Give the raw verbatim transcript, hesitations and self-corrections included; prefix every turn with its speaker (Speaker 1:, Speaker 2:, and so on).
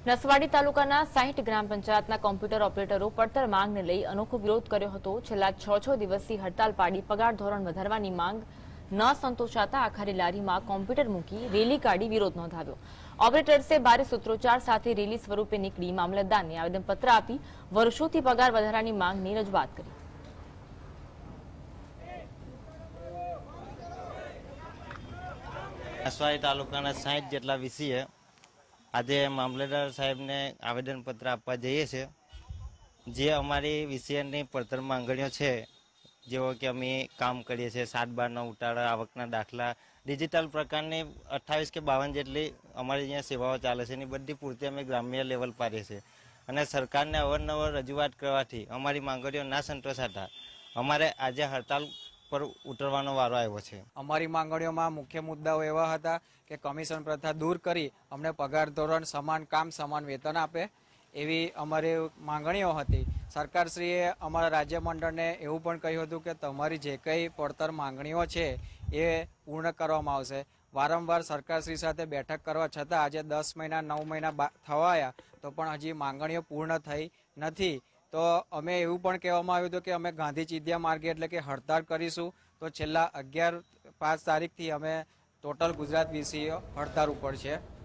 Speaker 1: નસવાડી તાલુકાના સાહીઠ ગ્રામ પંચાયતના કોમ્પ્યુટર ઓપરેટરો પડતર માંગને લઈ અનોખો વિરોધ કર્યો હતો। છેલ્લા છ છ દિવસથી હડતાલ પાડી પગાર ધોરણ વધારવાની માંગ ન સંતોષાતા આખરે લારીમાં કોમ્પ્યુટર મૂકી રેલી કાઢી વિરોધ નોંધાવ્યો। ઓપરેટર્સે ભારે સૂત્રોચ્ચાર સાથે રેલી સ્વરૂપે નીકળી મામલતદારને આવેદનપત્ર આપી વર્ષોથી પગાર વધારાની માંગની રજૂઆત કરી।
Speaker 2: નસવાડી તાલુકાના સાહીઠ જેટલા વીસીએ આજે મામલતદાર સાહેબને આવેદનપત્ર આપવા જઈએ છીએ। જે અમારી વીસીએની પડતર માંગણીઓ છે, જેવો કે અમે કામ કરીએ છીએ, સાત બારના ઉતારા, આવકના દાખલા, ડિજિટલ પ્રકારની અઠ્ઠાવીસ કે બાવન જેટલી અમારી અહીંયા સેવાઓ ચાલે છે, એની બધી પૂર્તિ અમે ગ્રામ્ય લેવલ પાડીએ છીએ। અને સરકારને અવારનવાર રજૂઆત કરવાથી અમારી માંગણીઓ ના સંતોષાતા અમારે આજે હડતાલ પર ઉતરવાનો વારો આવ્યો છે।
Speaker 3: અમારી માંગણીઓમાં મુખ્ય મુદ્દાઓ એવા હતા કે કમિશન પ્રથા દૂર કરી અમને પગાર ધોરણ, સમાન કામ સમાન વેતન આપે, એવી અમારી માંગણીઓ હતી। સરકારશ્રીએ અમારા રાજ્ય મંડળને એવું પણ કહ્યું હતું કે તમારી જે કંઈ પડતર માંગણીઓ છે એ પૂર્ણ કરવામાં આવશે। વારંવાર સરકારશ્રી સાથે બેઠક કરવા છતાં આજે દસ મહિના નવ મહિના થવા આવ્યા તો પણ હજી માંગણીઓ પૂર્ણ થઈ નથી। તો અમે એવું પણ કહેવામાં આવ્યું હતું કે અમે ગાંધી ચિંધ્યા માર્ગે એટલે કે હડતાળ કરીશું। તો છેલ્લા અગિયાર પાંચ તારીખથી અમે ટોટલ ગુજરાત વીસીઓ હડતાળ ઉપર છે।